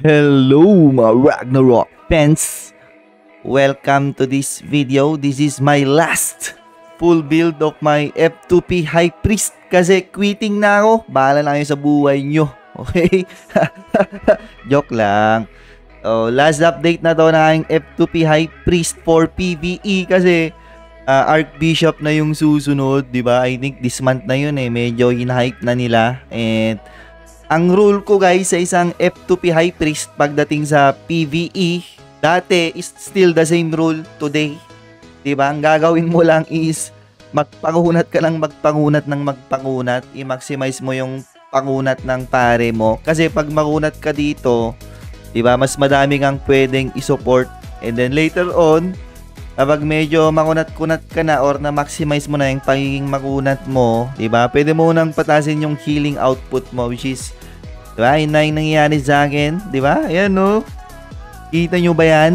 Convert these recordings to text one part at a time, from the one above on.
Hello mga Ragnarok fans! Welcome to this video. This is my last full build of my F2P High Priest kasi quitting na ako. Bahala na kayo sa buhay nyo. Okay? Joke lang. Last update na to ng aking F2P High Priest for PvE kasi Archbishop na yung susunod, di ba? I think this month na yun medyo hinahype na nila. And ang rule ko guys sa isang F2P High Priest pagdating sa PvE, dati is still the same rule today. Diba? Ang gagawin mo lang is magpangunat ka lang magpangunat. I-maximize mo yung pangunat ng pare mo. Kasi pag makunat ka dito, diba, mas madami kang pwedeng i-support. And then later on, kapag medyo makunat-kunat ka na or na-maximize mo na yung pagiging makunat mo, diba, pwede mo nang patasin yung healing output mo, which is, diba, yun na yung nangyayari sa akin, diba, ayan no, kita nyo ba yan?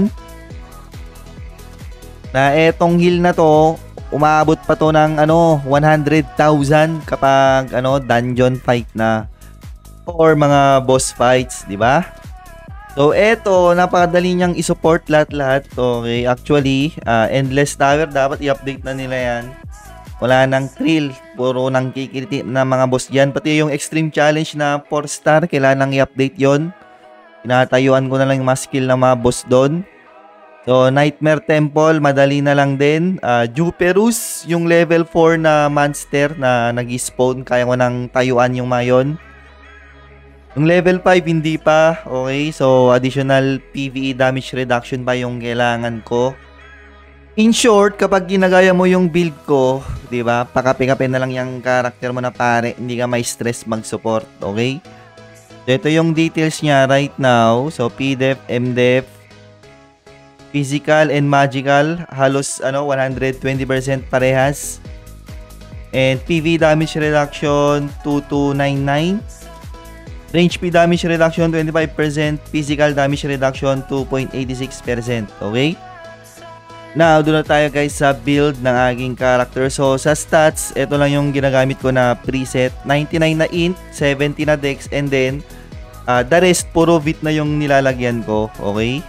Na etong heal na to, umabot pa to ng 100,000 kapag dungeon fight na or mga boss fights, diba? So, eto, napakadali niyang i-support lahat-lahat. Okay, actually, Endless Tower, dapat i-update na nila yan. Wala nang thrill. Puro nang kikiriti na mga boss dyan. Pati yung Extreme Challenge na 4-star, kailangan nang i-update yon. Tinatayuan ko na lang yung mga skill na mga boss doon. So, Nightmare Temple, madali na lang din. Juperus, yung level 4 na monster na nag-spawn. Kaya ko nang tayuan yung mga yun. Yung level 5 hindi pa, okay, so additional PvE damage reduction pa yung kailangan ko. In short, kapag ginagaya mo yung build ko, di ba, pakape-kape na lang yung character mo na pare, hindi ka may stress mag-support, okay? So ito yung details niya right now, so PDEF, MDEF, physical and magical, halos 120% parehas. And PvE damage reduction 2299. Range P damage reduction 25%, physical damage reduction 2.86%. Okay? Now, doon na tayo guys sa build ng aking character. So, sa stats, ito lang yung ginagamit ko na preset. 99 na int, 70 na dex, and then, the rest, puro vit na yung nilalagyan ko. Okay?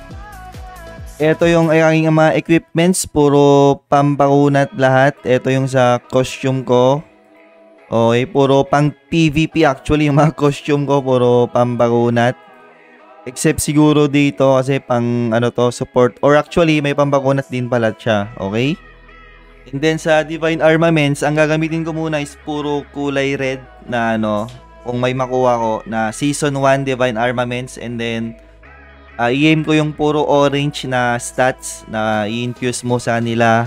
Ito yung aking mga equipments, puro pampakunat lahat. Ito yung sa costume ko. Okay, puro pang PvP actually yung mga costume ko, puro pambakunat. Except siguro dito kasi pang support. Or actually may pambakunat din pala siya, okay? And then sa Divine Armaments, ang gagamitin ko muna is puro kulay red na kung may makuha ko na Season 1 Divine Armaments. And then i-aim ko yung puro orange na stats na i-infuse mo sa nila.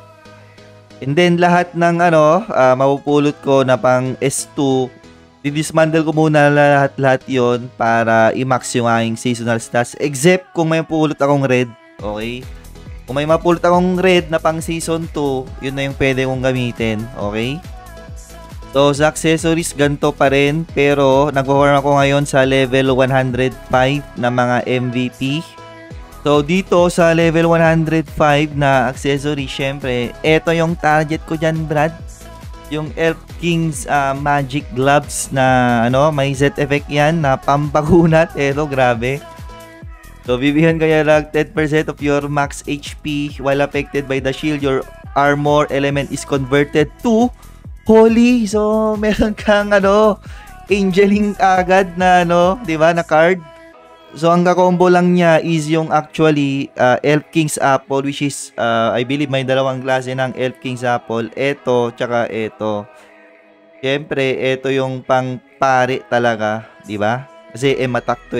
And then lahat ng mapupulot ko na pang S2, didismantle ko muna lahat yon para i-max yung aking seasonal stats. Except kung may mapulot akong red, okay? Kung may mapulot akong red na pang season 2, yun na yung pwede kong gamitin, okay? So sa accessories, ganito pa rin. Pero nag-farm ako ngayon sa level 105 na mga MVP. So, dito sa level 105 na accessory, syempre, ito yung target ko dyan, Brad. Yung Elf King's Magic Gloves na, may Z effect yan na pampakunat. Ito, grabe. So, bibigyan kaya lang 10% of your max HP while affected by the shield. Your armor element is converted to holy. So, meron kang, angeling agad na, diba, na card. So, ang kakombo lang niya is yung actually Elf King's Apple, which is, I believe may dalawang klase ng Elf King's Apple. Ito, tsaka ito. Siyempre, ito yung pang pare talaga, di ba? Kasi matak to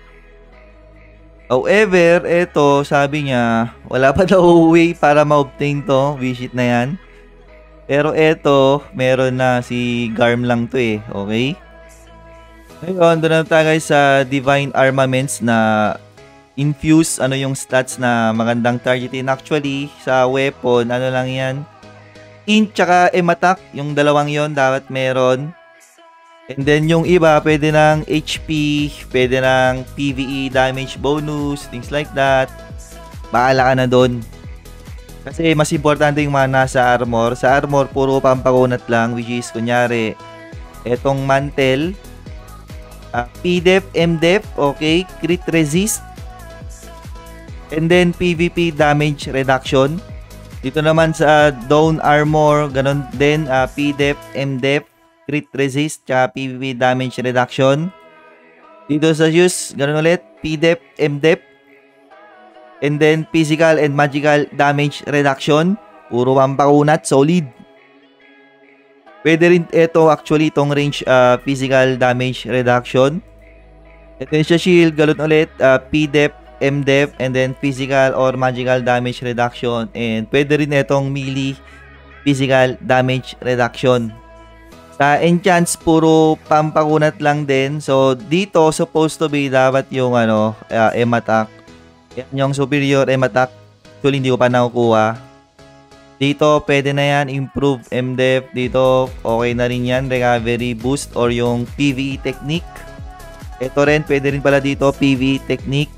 However, ito, sabi niya, wala pa daw way para ma-obtain to. Visit na yan. Pero ito, meron na, si Garm lang to okay? Ngayon, doon na tayo guys sa Divine Armaments na infuse, yung stats na magandang targetin. Actually, sa weapon, lang yan. Int tsaka attack, yung dalawang yon dapat meron. And then yung iba, pwede ng HP, pwede ng PvE damage bonus, things like that. Bahala ka na doon. Kasi mas importante yung mga nasa armor. Sa armor, puro pampakunat lang, which is, kunyari, etong mantle, PDEF, MDEF, okay, crit resist, and then PVP damage reduction. Dito naman sa Dawn Armor, ganun din, PDEF, MDEF, crit resist, tsaka PVP damage reduction. Dito sa Zeus, ganun ulit, PDEF, MDEF, and then physical and magical damage reduction. Puro pampakunat, solid. Pwede rin ito actually itong range physical damage reduction. And then sa shield, ganun ulit, PDEF, MDEF, and then physical or magical damage reduction. And pwede rin itong melee physical damage reduction. Sa enchants, puro pampakunat lang din. So, dito, supposed to be dapat yung M attack. Yan yung superior M attack. Actually, hindi ko pa nakukuha. Dito, pwede na yan. Improve MDEF. Dito, okay na rin yan. Recovery boost or yung PvE technique. Ito rin, pwede rin pala dito. PvE technique.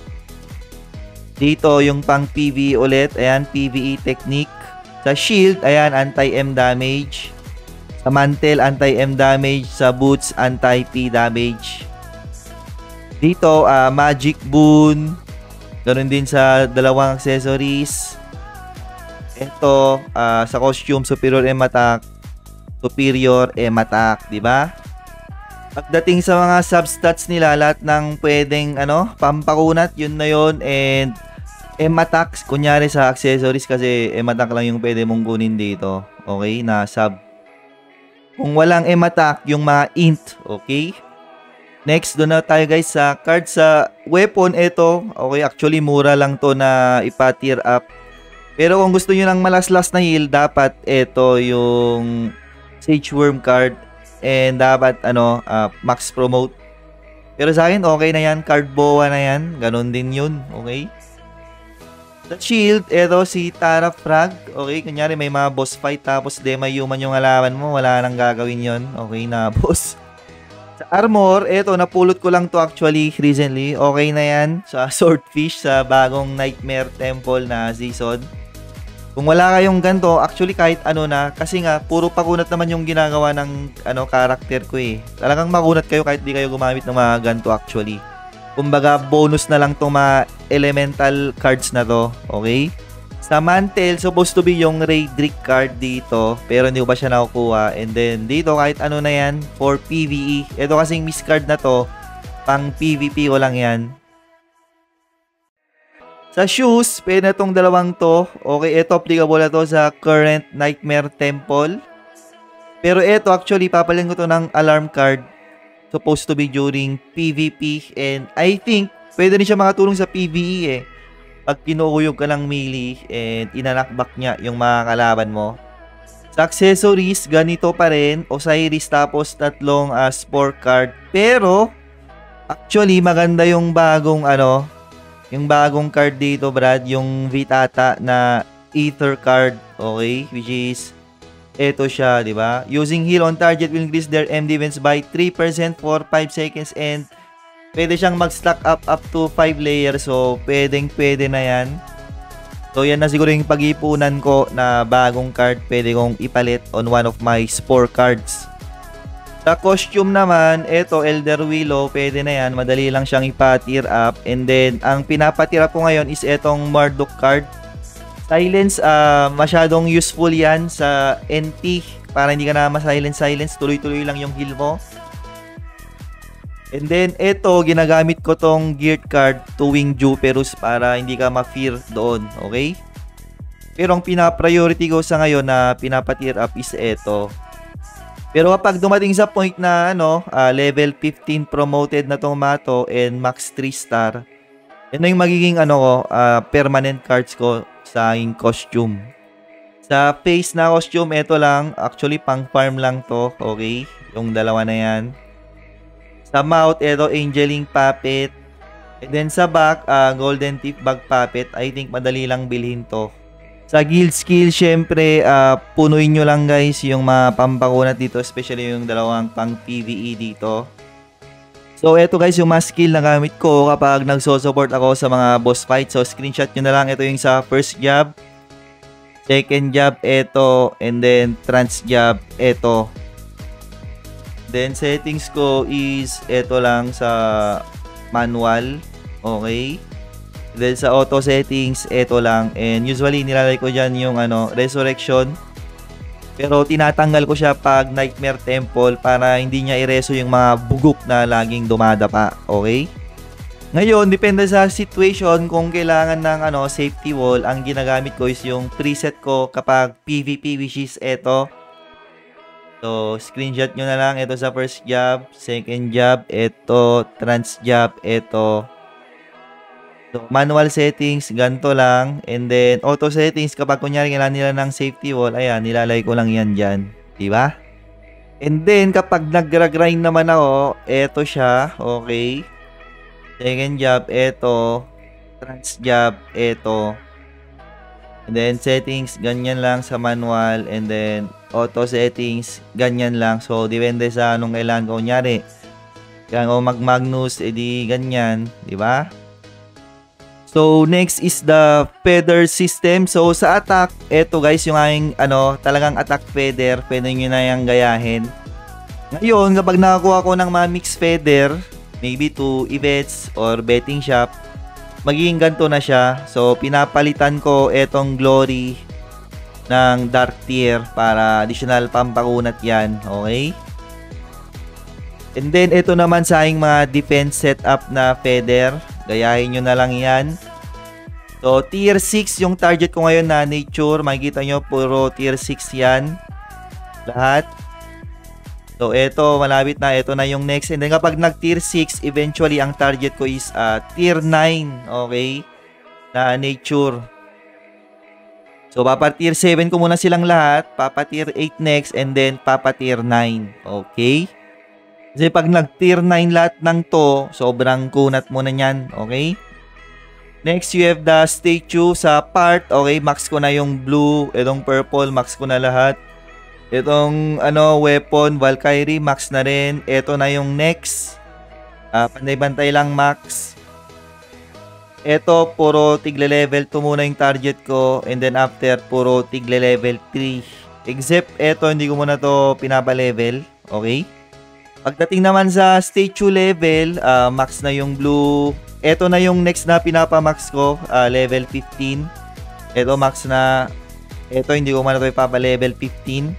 Dito, yung pang PvE ulit. Ayan, PvE technique. Sa shield, ayan, anti-M damage. Sa mantle, anti-M damage. Sa boots, anti-P damage. Dito, magic boon. Ganun din sa dalawang accessories. Ito, sa costume, superior M attack. Superior M attack, di ba? Pagdating sa mga substats nila, lahat ng pwedeng pampakunat, yun na yun. And M attacks, kunyari sa accessories kasi M attack lang yung pwede mong kunin dito. Okay, na sub. Kung walang M attack, yung mga int, okay? Next, doon na tayo guys sa card sa weapon. Ito, okay, actually mura lang to na ipa-tier up. Pero kung gusto nyo ng malaslas na heal, dapat ito yung Sage Worm card. And dapat max promote. Pero sa akin, okay na yan. Card boa na yan. Ganon din yun. Okay. Sa shield, ito si Tara Frag. Okay, kunyari may mga boss fight. Tapos may human yung halaman mo. Wala nang gagawin yun. Okay na, boss. Sa armor, ito, napulot ko lang to actually recently. Okay na yan. Sa Swordfish, sa bagong Nightmare Temple na season. Kung wala kayong ganito, actually kahit na, kasi nga, puro pakunat naman yung ginagawa ng character ko eh. Talagang makunat kayo kahit di kayo gumamit ng mga ganito actually. Kumbaga, bonus na lang itong mga elemental cards na to, okay? Sa mantle, supposed to be yung Raedric card dito, pero hindi ko pa siya nakukuha. And then, dito kahit na yan, for PvE. Ito kasing miscard na to, pang PvP ko lang yan. Sa shoes, pwede na itong dalawang to. Okay, ito applicable na to sa current Nightmare Temple. Pero ito actually, papalin ko to ng alarm card. Supposed to be during PvP. And I think, pwede rin siya makatulong sa PvE eh. Pag kinukuyog ka ng melee and inanakback niya yung mga kalaban mo. Sa accessories, ganito pa rin. Osiris tapos tatlong spore card. Pero, actually, maganda yung bagong yung bagong card dito, Brad, yung Vitata na Ether card, okay? Which is, eto siya, di ba? Using heal on target will increase their M defense by 3% for 5 seconds and pwede siyang mag-stack up to 5 layers. So, pwede na yan. So, yan na siguro yung pag-ipunan ko na bagong card. Pwede kong ipalit on one of my spore cards. Sa costume naman, eto Elder Willow, pwede na yan. Madali lang siyang ipa-tier up. And then, ang pinapa-tier up ko ngayon is etong Marduk card. Silence, masyadong useful yan sa NT. Para hindi ka na ma-silence. Tuloy-tuloy lang yung heal mo. And then, eto, ginagamit ko tong geared card, Tuwing Juperus, para hindi ka ma-fear doon. Okay? Pero ang pina-priority ko sa ngayon na pinapa-tier up is eto. Pero kapag dumating sa point na level 15 promoted na tong Mato and max 3 star, yun na yung magiging permanent cards ko sa aking costume. Sa face na costume, ito lang. Actually, pang farm lang to. Okay? Yung dalawa na yan. Sa mouth, ito Angeling Puppet. And then sa back, Golden Tip Bag Puppet. I think madali lang bilhin to. Sa guild skill, syempre, punuin nyo lang guys yung mga pampakunat dito, especially yung dalawang pang PvE dito. So, eto guys yung mga skill na gamit ko kapag nagso-support ako sa mga boss fight. So, screenshot nyo na lang. Ito yung sa first job, second job, eto, and then trans job, eto. Then settings ko is ito lang sa manual. Okay. Then sa auto settings, ito lang. And usually nilalagay ko dyan yung resurrection. Pero tinatanggal ko siya pag Nightmare Temple para hindi niya ireso yung mga bugok na laging dumadapa. Okay? Ngayon, depende sa situation kung kailangan ng safety wall, ang ginagamit ko is yung preset ko kapag PvP, which is ito. So, screenshot nyo na lang. Ito sa first job, second job, ito, trans job, ito. So, manual settings, ganito lang. And then, auto settings, kapag kunyari kailangan nila ng safety wall, ayan, nilalagay ko lang yan dyan. Diba? And then, kapag nag-grind naman ako, eto siya, okay. Second job, eto. Trans job, eto. And then, settings, ganyan lang sa manual. And then, auto settings, ganyan lang. So, depende sa anong kailangan ko. Kunyari, kailangan ko mag-Magnus, edi ganyan. Diba? So, next is the feather system. So, sa attack, eto guys, yung aking, talagang attack feather. Pwede nyo na yung gayahin. Ngayon, kapag nakakuha ko ng mga mixed feather, maybe to events or betting shop, magiging ganito na siya. So, pinapalitan ko etong glory ng dark tier para additional pampakunat yan. Okay? And then, ito naman sa aking mga defense setup na feather. Gayahin nyo na lang yan. So, tier 6 yung target ko ngayon na nature. Makikita nyo, puro tier 6 yan. Lahat. So, ito, malapit na. Ito na yung next. And then, kapag nag-tier 6, eventually, ang target ko is tier 9. Okay? Na nature. So, papa-tier 7 ko muna silang lahat. Papa-tier 8 next. And then, papa-tier 9. Okay? Kasi pag nag-tier 9 lahat ng to, sobrang kunat mo na yan. Okay? Next, you have the statue sa part. Okay, max ko na yung blue. Itong purple, max ko na lahat. Itong weapon, Valkyrie, max na rin. Ito na yung next. Pantay-bantay lang, max. Ito, puro tigle-level 2 muna yung target ko. And then after, puro tigle-level 3. Except, ito, hindi ko muna to pinapa-level. Okay? Pagdating naman sa statue level, max na yung blue. Ito na yung next na pinapamax ko, level 15. Ito max na. Ito hindi ko muna ito ipapa-level 15.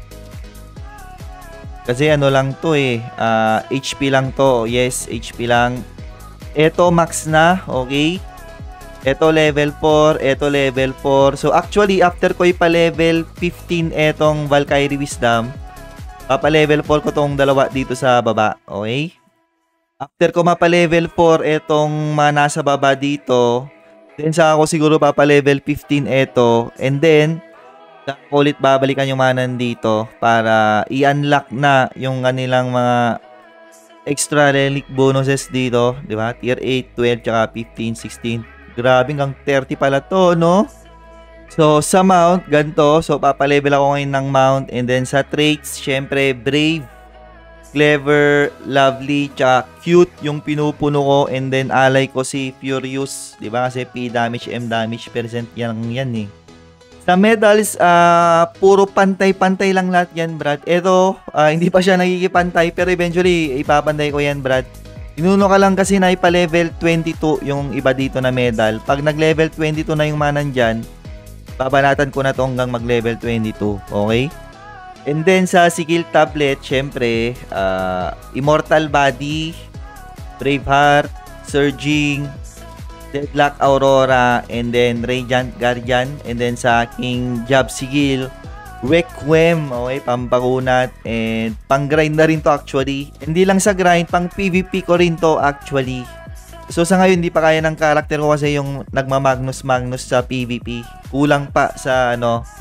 Kasi lang to HP lang to. Yes, HP lang. Ito max na, okay. Ito level 4, ito level 4. So actually, after ko ipa-level 15 etong Valkyrie Wisdom, papa-level 4 ko tong dalawa dito sa baba. Okay? After ko mapa-level 4 etong mga nasa baba dito, then sa ako siguro papa-level 15 eto. And then, ulit babalikan yung mga nandito para i-unlock na yung kanilang mga extra relic bonuses dito. Diba? Tier 8, 12, tsaka 15, 16. Grabe, hanggang 30 pala to, no? So, sa mount, ganito. So, papalevel ako ngayon ng mount. And then, sa traits, syempre, brave, clever, lovely, tsaka cute yung pinupuno ko. And then, ally ko si Furious. Diba? Kasi P damage, M damage, percent yan eh. Sa medals, puro pantay-pantay lang lahat yan, Brad. Ito, hindi pa siya nagkikipantay. Pero eventually, ipapantay ko yan, Brad. Inuno ka lang kasi na ipa-level 22 yung iba dito na medal. Pag nag-level 22 na yung mana dyan, babanatan ko na to hanggang mag-level 22. Okay? And then sa skill tablet, syempre, Immortal Body, Braveheart, Surging, Deadlock Aurora, and then Radiant Guardian. And then sa aking job skill, Requiem, okay, pampakunat, and pang-grind na rin to actually. Hindi lang sa grind, pang PvP ko rin to actually. So sa ngayon, hindi pa kaya ng karakter ko kasi yung nagmamagnus sa PvP. Kulang pa sa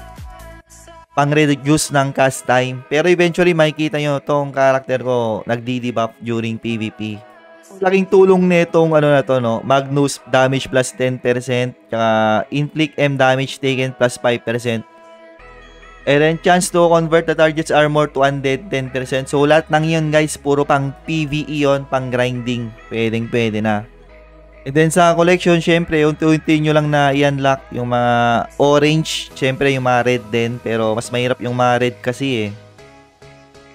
pang-reduce ng cast time. Pero eventually, makikita nyo tong karakter ko nagdi-debuff during PvP. Laking tulong netong na to, no? Magnus damage plus 10%, tsaka inflict M damage taken plus 5%. And then chance to convert the target's armor to undead 10%. So lahat ng yun guys, puro pang PvE yun, pang grinding. Pwede na. And then sa collection, syempre, unti-unti nyo lang na i-unlock yung mga orange. Syempre, yung mga red din. Pero mas mahirap yung mga red kasi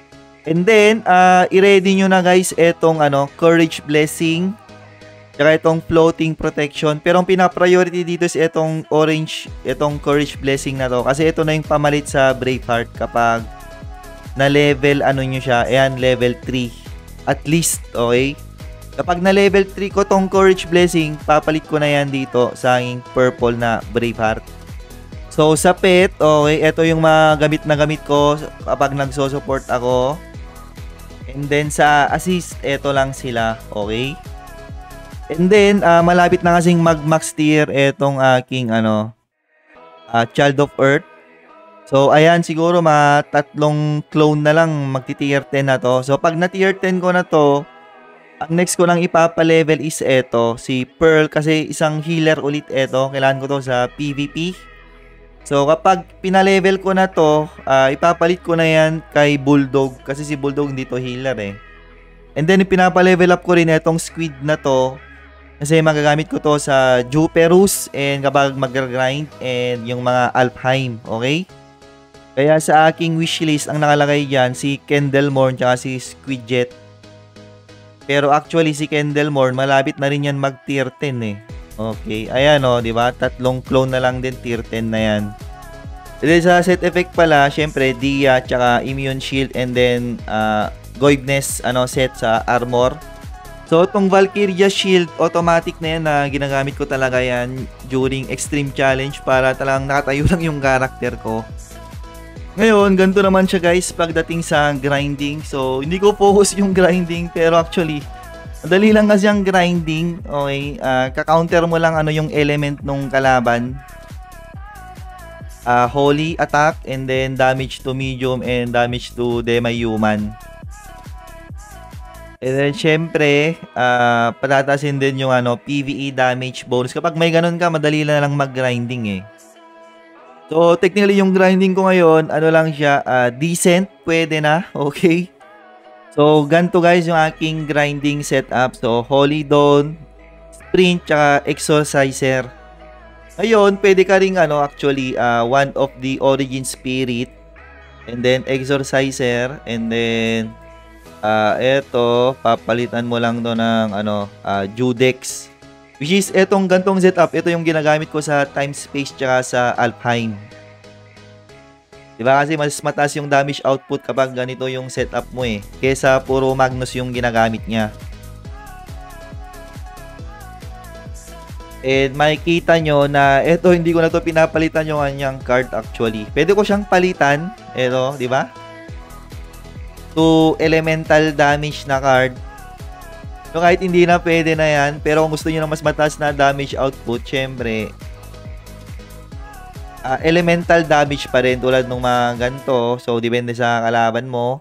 And then, i-ready nyo na guys etong Courage Blessing. Tsaka itong Floating Protection. Pero ang pina-priority dito is itong orange, itong Courage Blessing na to. Kasi ito na yung pamalit sa Braveheart kapag na-level nyo siya. Ayan, level 3. At least, okay? Kapag na-level 3 ko tong Courage Blessing, papalit ko na yan dito sa aking purple na Braveheart. So, sa pet, okay, ito yung mga gamit ko kapag nagso-support ako. And then, sa assist, ito lang sila, okay? And then, malapit na kasing mag-max tier etong aking, Child of Earth. So, ayan, siguro mga 3 clone na lang magti-tier 10 na to. So, pag na-tier 10 ko na to, ang next ko lang ipapa-level is eto, si Pearl, kasi isang healer ulit eto. Kailangan ko to sa PvP. So, kapag pina-level ko na to, ipapalit ko na yan kay Bulldog. Kasi si Bulldog hindi to healer eh. And then, pinapa-level up ko rin itong Squid na to. Kasi magagamit ko to sa Juperus and kapag mag-grind and yung mga Alfheim. Okay? Kaya sa aking wishlist, ang nakalagay dyan, si Kendallmorn tsaka si Squidjet. Pero actually, si Kendallmorn, malapit na rin yan mag-tier 10 eh. Okay, ayan di ba? 3 clone na lang din, tier 10 na yan. And then sa set effect pala, syempre, Dia, tsaka Immune Shield, and then, Goibness, set sa armor. So, itong Valkyria Shield, automatic na yan na ginagamit ko talaga yan during Extreme Challenge para talagang nakatayo lang yung character ko. Ngayon, ganito naman siya guys pagdating sa grinding. So, hindi ko focus yung grinding, pero actually, madali lang kasi ang grinding, okay? Ka-counter mo lang yung element nung kalaban. Holy attack, and then damage to medium, and damage to demi-human. And then, syempre, patatasin din yung PvE damage bonus. Kapag may ganun ka, madali lang mag-grinding eh. So, technically, yung grinding ko ngayon, lang siya, decent, pwede na, okay? So, ganito guys yung aking grinding setup. So, Holy Dawn, Sprint, tsaka Exorciser. Ngayon, pwede ka rin actually, one of the Origin Spirit. And then, Exorciser. And then, eto, papalitan mo lang to ng, Judex. Which is, etong gantong setup, ito yung ginagamit ko sa Time Space, tsaka sa Alfheim. Diba kasi mas mataas yung damage output kapag ganito yung setup mo eh. Kesa puro Magnus yung ginagamit niya. And makikita nyo na ito hindi ko na to pinapalitan yung kanyang card actually. Pwede ko siyang palitan. Ito, di ba? To elemental damage na card. So kahit hindi na pwede na yan. Pero kung gusto nyo na mas mataas na damage output, syempre elemental damage pa rin tulad ng mga ganito. So, depende sa kalaban mo.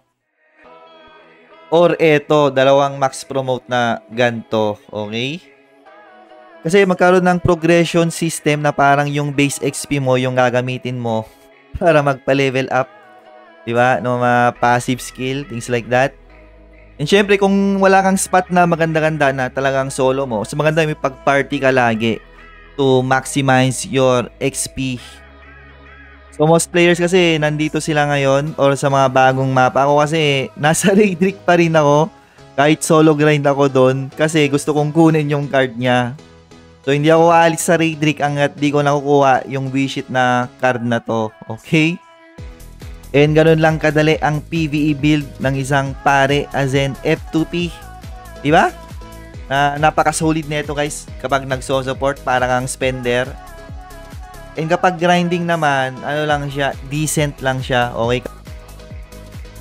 Or eto, dalawang max promote na ganito. Okay? Kasi magkaroon ng progression system na parang yung base XP mo, yung gagamitin mo para magpa-level up. Diba? No, mga passive skill, things like that. And syempre, kung wala kang spot na maganda-ganda na talagang solo mo, so maganda may pag-party ka lagi to maximize your XP. So, most players kasi nandito sila ngayon or sa mga bagong mapa. Ako kasi nasa Raid Rick pa rin ako. Kahit solo grind ako doon kasi gusto kong kunin yung card niya. So, hindi ako aalis sa Raid Rick hanggat di ko nakukuha yung wishit na card na to. Okay? And ganun lang kadali ang PvE build ng isang pare as in F2P. Diba? Napaka-solid na ito guys kapag nagso-support para kang spender. And kapag grinding naman, lang siya, decent lang siya, okay?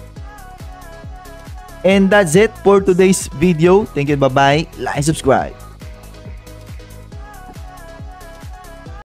And that's it for today's video. Thank you, bye-bye. Like and subscribe.